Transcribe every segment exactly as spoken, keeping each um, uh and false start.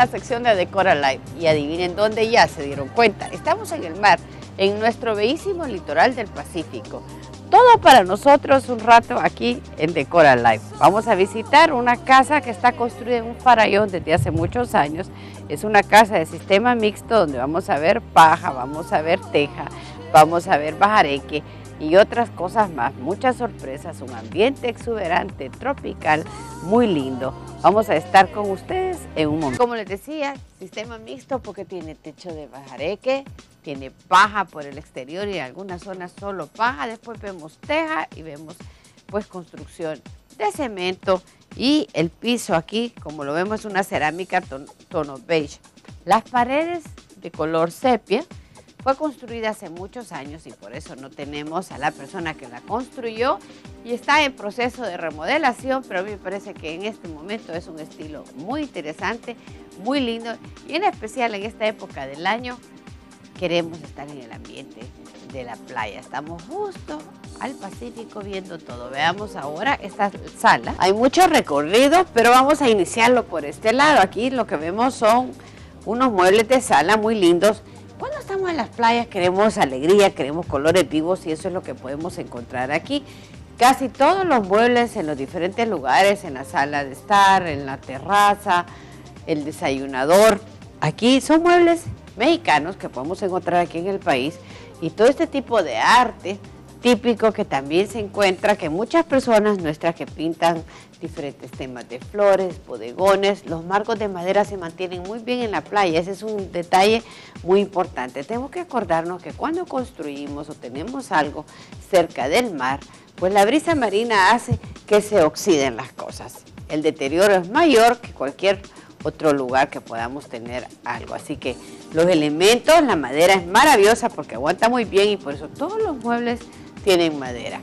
la sección de Decora Live y adivinen dónde ya se dieron cuenta. Estamos en el mar, en nuestro bellísimo litoral del Pacífico. Todo para nosotros un rato aquí en Decora Live. Vamos a visitar una casa que está construida en un farallón desde hace muchos años. Es una casa de sistema mixto donde vamos a ver paja, vamos a ver teja, vamos a ver bajareque y otras cosas más. Muchas sorpresas, un ambiente exuberante, tropical, muy lindo. Vamos a estar con ustedes en un momento. Como les decía, sistema mixto porque tiene techo de bajareque, tiene paja por el exterior y en algunas zonas solo paja. Después vemos teja y vemos pues construcción de cemento y el piso aquí, como lo vemos, es una cerámica ton, tono beige. Las paredes de color sepia. Fue construida hace muchos años y por eso no tenemos a la persona que la construyó y está en proceso de remodelación, pero a mí me parece que en este momento es un estilo muy interesante, muy lindo y en especial en esta época del año queremos estar en el ambiente de la playa. Estamos justo al Pacífico viendo todo. Veamos ahora esta sala. Hay mucho recorrido, pero vamos a iniciarlo por este lado. Aquí lo que vemos son unos muebles de sala muy lindos. Cuando estamos en las playas queremos alegría, queremos colores vivos y eso es lo que podemos encontrar aquí. Casi todos los muebles en los diferentes lugares, en la sala de estar, en la terraza, el desayunador. Aquí son muebles mexicanos que podemos encontrar aquí en el país y todo este tipo de arte típico que también se encuentra, que muchas personas nuestras que pintan diferentes temas de flores, bodegones, los marcos de madera se mantienen muy bien en la playa. Ese es un detalle muy importante. Tenemos que acordarnos que cuando construimos o tenemos algo cerca del mar, pues la brisa marina hace que se oxiden las cosas. El deterioro es mayor que cualquier otro lugar que podamos tener algo. Así que los elementos, la madera es maravillosa porque aguanta muy bien y por eso todos los muebles tienen madera.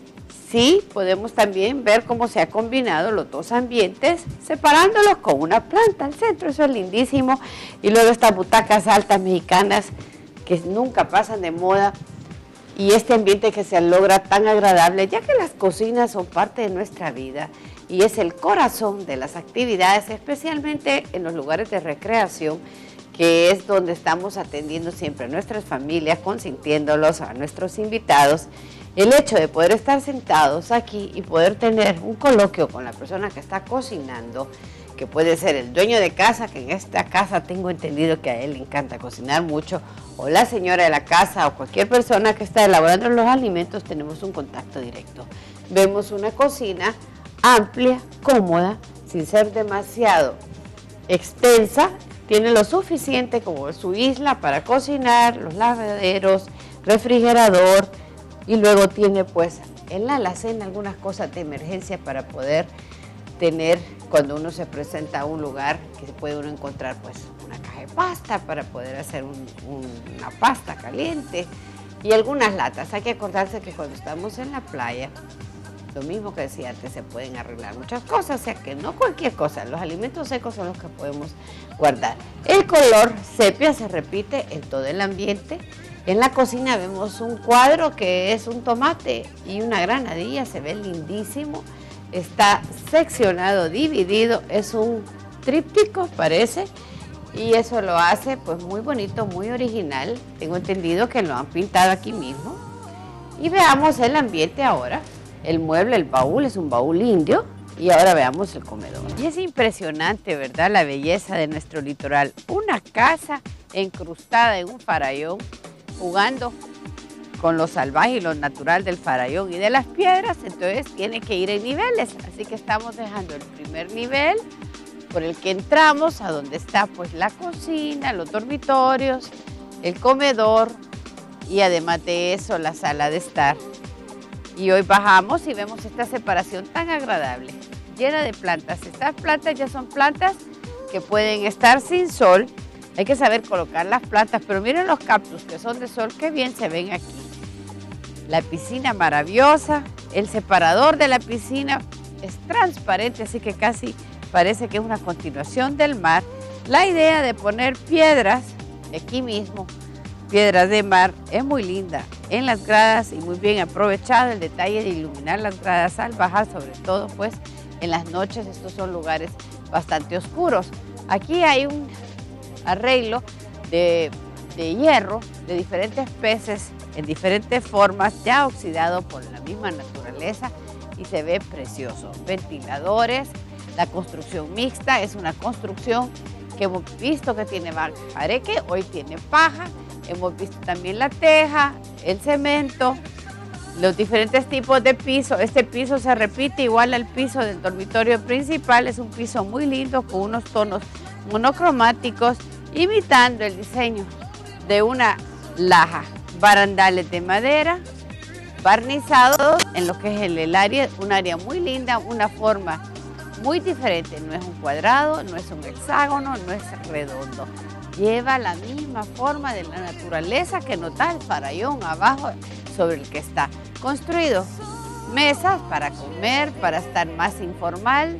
Sí, podemos también ver cómo se ha combinado los dos ambientes, separándolos con una planta al centro, eso es lindísimo. Y luego estas butacas altas mexicanas que nunca pasan de moda y este ambiente que se logra tan agradable, ya que las cocinas son parte de nuestra vida y es el corazón de las actividades, especialmente en los lugares de recreación, que es donde estamos atendiendo siempre a nuestras familias, consintiéndolos, a nuestros invitados. El hecho de poder estar sentados aquí y poder tener un coloquio con la persona que está cocinando, que puede ser el dueño de casa, que en esta casa tengo entendido que a él le encanta cocinar mucho, o la señora de la casa, o cualquier persona que está elaborando los alimentos, tenemos un contacto directo. Vemos una cocina amplia, cómoda, sin ser demasiado extensa, tiene lo suficiente como su isla para cocinar, los lavaderos, refrigerador y luego tiene pues en la alacena algunas cosas de emergencia para poder tener cuando uno se presenta a un lugar que se puede uno encontrar pues una caja de pasta para poder hacer un, un, una pasta caliente y algunas latas. Hay que acordarse que cuando estamos en la playa, lo mismo que decía antes, se pueden arreglar muchas cosas, o sea que no cualquier cosa, los alimentos secos son los que podemos guardar. El color sepia se repite en todo el ambiente. En la cocina vemos un cuadro que es un tomate y una granadilla, se ve lindísimo, está seccionado, dividido, es un tríptico parece y eso lo hace pues muy bonito, muy original. Tengo entendido que lo han pintado aquí mismo. Y veamos el ambiente ahora. El mueble, el baúl, es un baúl indio y ahora veamos el comedor. Y es impresionante, ¿verdad? La belleza de nuestro litoral. Una casa encrustada en un farallón, jugando con lo salvaje y lo natural del farallón y de las piedras, entonces tiene que ir en niveles. Así que estamos dejando el primer nivel por el que entramos, a donde está pues la cocina, los dormitorios, el comedor y además de eso la sala de estar. Y hoy bajamos y vemos esta separación tan agradable, llena de plantas. Estas plantas ya son plantas que pueden estar sin sol. Hay que saber colocar las plantas, pero miren los cactus que son de sol, qué bien se ven aquí. La piscina maravillosa, el separador de la piscina es transparente, así que casi parece que es una continuación del mar. La idea de poner piedras aquí mismo Piedras de Mar es muy linda en las gradas y muy bien aprovechado el detalle de iluminar las gradas al bajar, sobre todo pues en las noches. Estos son lugares bastante oscuros. Aquí hay un arreglo de, de hierro de diferentes peces en diferentes formas, ya oxidado por la misma naturaleza y se ve precioso. Ventiladores, la construcción mixta es una construcción que hemos visto que tiene bajareque, hoy tiene paja. Hemos visto también la teja, el cemento, los diferentes tipos de piso. Este piso se repite igual al piso del dormitorio principal. Es un piso muy lindo con unos tonos monocromáticos, imitando el diseño de una laja. Barandales de madera, barnizados en lo que es el, el área, un área muy linda, una forma muy diferente. No es un cuadrado, no es un hexágono, no es redondo. Lleva la misma forma de la naturaleza que nota el farallón abajo sobre el que está construido. Mesas para comer, para estar más informal.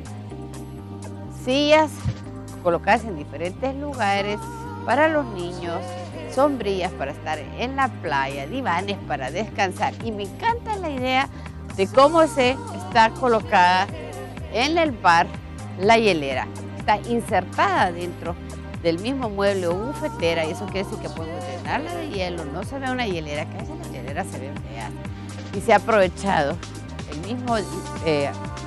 Sillas colocadas en diferentes lugares para los niños. Sombrillas para estar en la playa, divanes para descansar. Y me encanta la idea de cómo se está colocada en el bar la hielera. Está insertada dentro del mismo mueble o bufetera, y eso quiere decir que podemos llenarla de hielo. No se ve una hielera, que a veces las hieleras se ven feas. Y se ha aprovechado el mismo eh,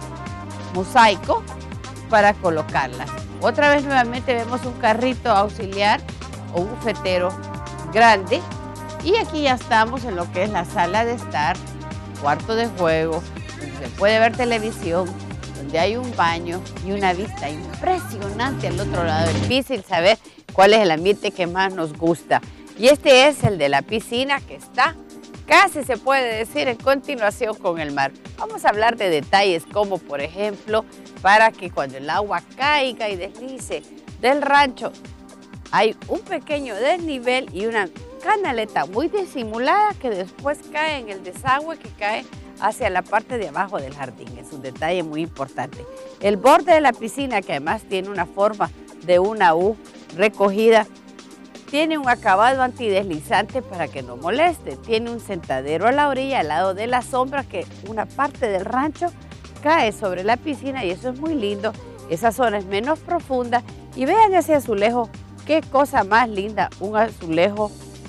mosaico para colocarlas. Otra vez nuevamente vemos un carrito auxiliar o bufetero grande, y aquí ya estamos en lo que es la sala de estar, cuarto de juego, donde se puede ver televisión, donde hay un baño y una vista impresionante al otro lado. Es difícil saber cuál es el ambiente que más nos gusta. Y este es el de la piscina, que está casi, se puede decir, en continuación con el mar. Vamos a hablar de detalles como, por ejemplo, para que cuando el agua caiga y deslice del rancho, hay un pequeño desnivel y una canaleta muy disimulada que después cae en el desagüe que cae hacia la parte de abajo del jardín. Es un detalle muy importante. El borde de la piscina, que además tiene una forma de una U recogida, tiene un acabado antideslizante para que no moleste. Tiene un sentadero a la orilla, al lado de la sombra, que una parte del rancho cae sobre la piscina, y eso es muy lindo. Esa zona es menos profunda. Y vean ese azulejo, qué cosa más linda, un azulejo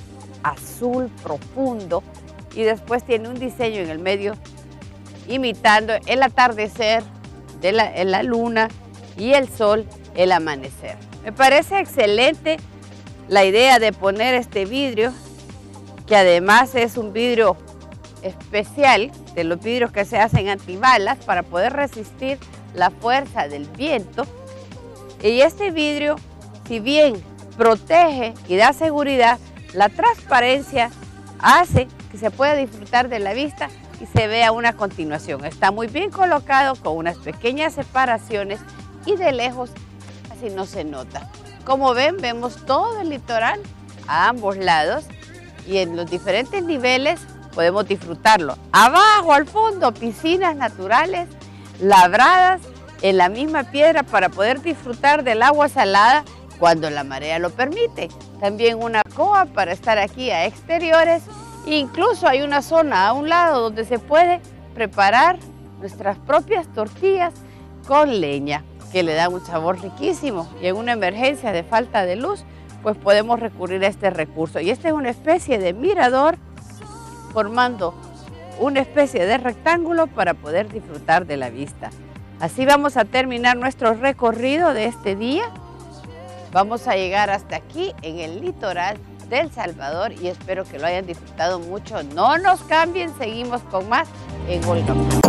azul profundo. Y después tiene un diseño en el medio imitando el atardecer de la, en la luna y el sol, el amanecer. Me parece excelente la idea de poner este vidrio, que además es un vidrio especial, de los vidrios que se hacen antibalas para poder resistir la fuerza del viento. Y este vidrio, si bien protege y da seguridad, la transparencia hace que se pueda disfrutar de la vista y se vea una continuación. Está muy bien colocado con unas pequeñas separaciones y de lejos así no se nota. Como ven, vemos todo el litoral a ambos lados y en los diferentes niveles podemos disfrutarlo. Abajo, al fondo, piscinas naturales labradas en la misma piedra para poder disfrutar del agua salada cuando la marea lo permite. También una coa para estar aquí a exteriores. Incluso hay una zona a un lado donde se puede preparar nuestras propias tortillas con leña, que le da un sabor riquísimo. Y en una emergencia de falta de luz, pues podemos recurrir a este recurso. Y esta es una especie de mirador formando una especie de rectángulo para poder disfrutar de la vista. Así vamos a terminar nuestro recorrido de este día. Vamos a llegar hasta aquí en el litoral de El Salvador y espero que lo hayan disfrutado mucho. No nos cambien, seguimos con más en Olga.